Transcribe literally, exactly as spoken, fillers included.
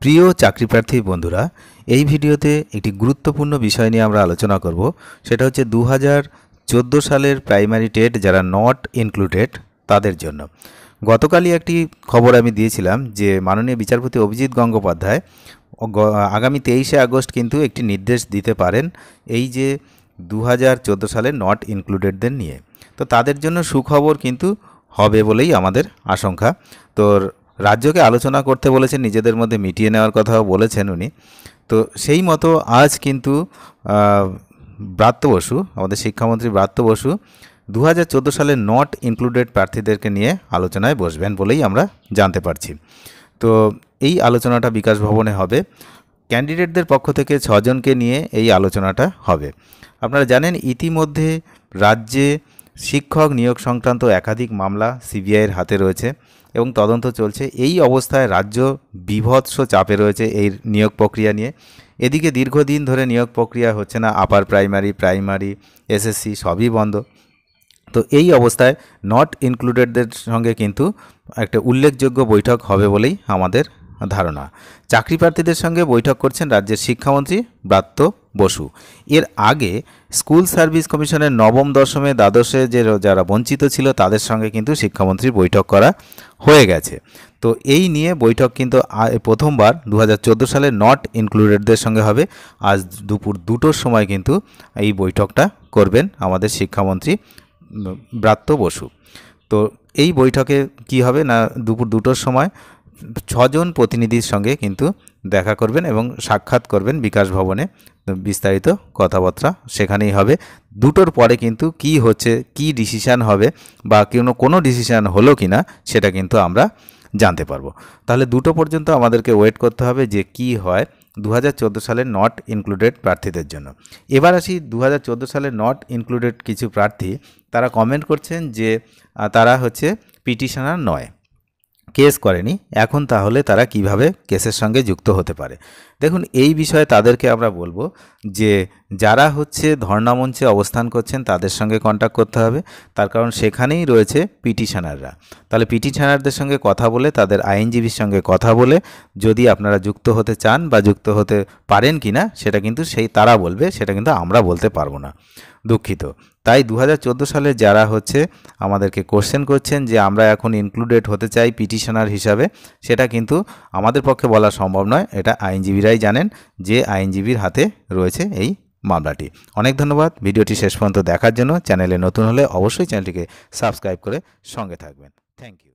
প্রিয় চাকরিপ্রার্থী বন্ধুরা, এই ভিডিওতে একটি গুরুত্বপূর্ণ বিষয় নিয়ে আমরা আলোচনা করব। সেটা হচ্ছে দু হাজার চোদ্দো সালের প্রাইমারি টেট যারা নট ইনক্লুডেড তাদের জন্য। গতকালই একটি খবর আমি দিয়েছিলাম যে মাননীয় বিচারপতি অভিজিৎ গঙ্গোপাধ্যায় আগামী তেইশে আগস্ট কিন্তু একটি নির্দেশ দিতে পারেন এই যে দু হাজার চোদ্দো সালের নট ইনক্লুডেডদের নিয়ে। তো তাদের জন্য সুখবর কিন্তু হবে বলেই আমাদের আশঙ্কা। তো রাজ্যকে আলোচনা করতে বলেছেন, নিজেদের মধ্যে মিটিয়ে নেওয়ার কথাও বলেছেন উনি। তো সেই মতো আজ কিন্তু ব্রাত্য বসু, আমাদের শিক্ষামন্ত্রী ব্রাত্য বসু দু হাজার চোদ্দো সালে নট ইনক্লুডেড প্রার্থীদেরকে নিয়ে আলোচনায় বসবেন বলেই আমরা জানতে পারছি। তো এই আলোচনাটা বিকাশ ভবনে হবে। ক্যান্ডিডেটদের পক্ষ থেকে ছজনকে নিয়ে এই আলোচনাটা হবে। আপনারা জানেন ইতিমধ্যে রাজ্যে শিক্ষক নিয়োগ সংক্রান্ত একাধিক মামলা সিবিআইয়ের হাতে রয়েছে এবং তদন্ত চলছে। এই অবস্থায় রাজ্য বীভৎস চাপে রয়েছে এই নিয়োগ প্রক্রিয়া নিয়ে। এদিকে দীর্ঘদিন ধরে নিয়োগ প্রক্রিয়া হচ্ছে না, আপার প্রাইমারি, প্রাইমারি, এসএসসি সবই বন্ধ। তো এই অবস্থায় নট ইনক্লুডেডদের সঙ্গে কিন্তু একটা উল্লেখযোগ্য বৈঠক হবে বলেই আমাদের ধারণা। চাকরি প্রার্থীদের সঙ্গে বৈঠক করছেন রাজ্যের শিক্ষামন্ত্রী ব্রাত্য বসু। এর আগে স্কুল সার্ভিস কমিশনের নবম দশমে দ্বাদশে যে যারা বঞ্চিত ছিল তাদের সঙ্গে কিন্তু শিক্ষামন্ত্রীর বৈঠক করা হয়ে গেছে। তো এই নিয়ে বৈঠক কিন্তু প্রথমবার দু হাজার চোদ্দো সালে নট ইনক্লুডেডদের সঙ্গে হবে। আজ দুপুর দুটোর সময় কিন্তু এই বৈঠকটা করবেন আমাদের শিক্ষামন্ত্রী ব্রাত্য বসু। তো এই বৈঠকে কি হবে না, দুপুর দুটোর সময় ছজন প্রতিনিধির সঙ্গে কিন্তু দেখা করবেন এবং সাক্ষাৎ করবেন বিকাশ ভবনে। বিস্তারিত কথাবার্তা সেখানেই হবে। দুটোর পরে কিন্তু কি হচ্ছে, কি ডিসিশান হবে বা কোনো কোনো ডিসিশান হলো কি না সেটা কিন্তু আমরা জানতে পারবো। তাহলে দুটো পর্যন্ত আমাদেরকে ওয়েট করতে হবে যে কি হয় দু হাজার চোদ্দো সালের নট ইনক্লুডেড প্রার্থীদের জন্য। এবার আসি দু হাজার চোদ্দো সালের নট ইনক্লুডেড কিছু প্রার্থী তারা কমেন্ট করছেন যে তারা হচ্ছে পিটিশনার নয়, কেস করেনি। এখন তাহলে তারা কিভাবে কেসের সঙ্গে যুক্ত হতে পারে? দেখুন, এই বিষয়ে তাদেরকে আমরা বলবো যে যারা হচ্ছে ধর্ণা মঞ্চে অবস্থান করছেন তাদের সঙ্গে কন্ট্যাক্ট করতে হবে। তার কারণ সেখানেই রয়েছে পিটিশনাররা। তাহলে পিটিশনারদের সঙ্গে কথা বলে, তাদের আইনজীবীর সঙ্গে কথা বলে যদি আপনারা যুক্ত হতে চান বা যুক্ত হতে পারেন কি না সেটা কিন্তু সেই তারা বলবে, সেটা কিন্তু আমরা বলতে পারবো না, দুঃখিত। তাই দু হাজার চোদ্দো সালে যারা হচ্ছে আমাদেরকে কোশ্চেন করছেন যে আমরা এখন ইনক্লুডেড হতে চাই পিটিশনার হিসাবে, সেটা কিন্তু আমাদের পক্ষে বলা সম্ভব নয়। এটা আইনজীবীরাই জানেন, যে আইনজীবীর হাতে রয়েছে এই মামলাটি। অনেক ধন্যবাদ ভিডিওটি শেষ পর্যন্ত দেখার জন্য। চ্যানেলে নতুন হলে অবশ্যই চ্যানেলটিকে সাবস্ক্রাইব করে সঙ্গে থাকবেন। Thank you.